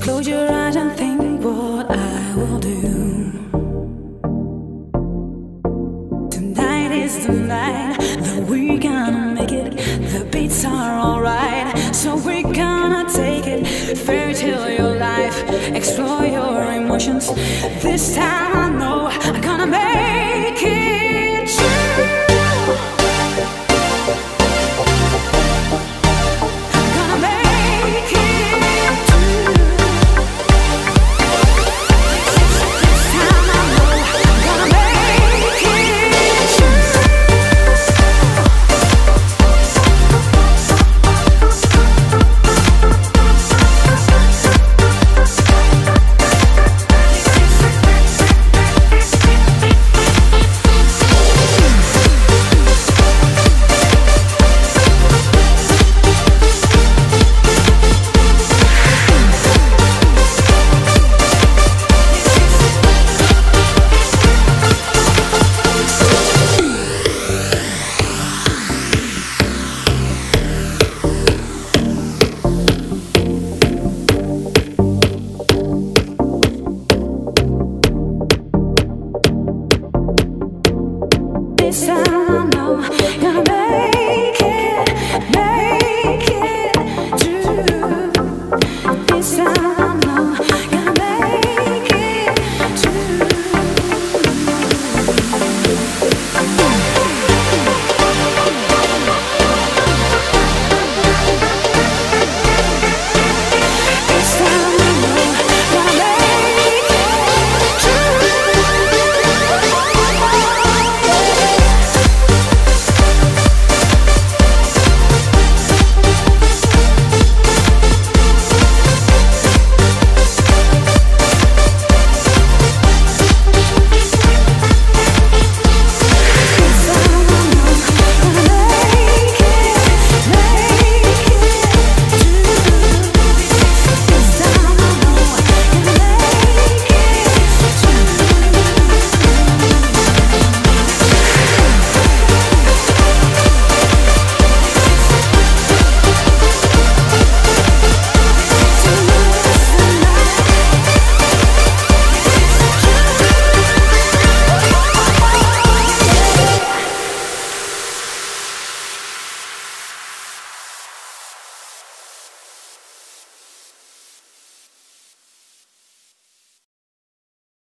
close your eyes and think what I will do. Tonight is the night that we're gonna make it. The beats are alright, so we're gonna take it. Fairy tale your life, explore your emotions. This time I know I'm gonna make it.